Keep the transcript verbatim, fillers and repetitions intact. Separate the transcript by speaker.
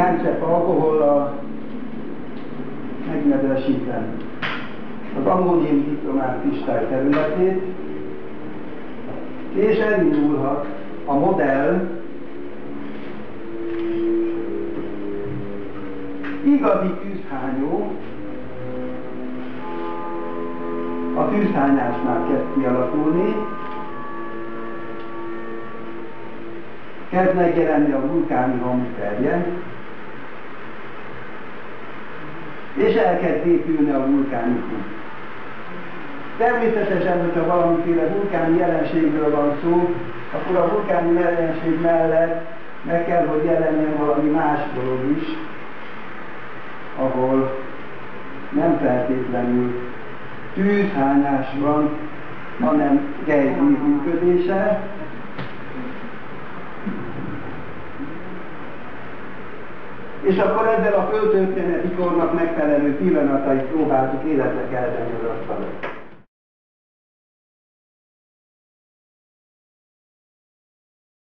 Speaker 1: néhány csepp alkohollal megnedvesítem az ammónium dikromát kristály területét, és elindulhat a modell igazi tűzhányó, a tűzhányásnál kezd kialakulni, kezd megjelenni a vulkáni hangszerje, és elkezd épülni a vulkánikum. Természetesen, hogyha valamiféle vulkáni jelenségről van szó, akkor a vulkáni jelenség mellett meg kell, hogy jelenjen valami más dolog is, ahol nem feltétlenül tűzhányás van, hanem gejzír működése. És akkor ezzel a földtörténeti kornak megfelelő pillanatait próbáltuk életre kelteni az asztalon.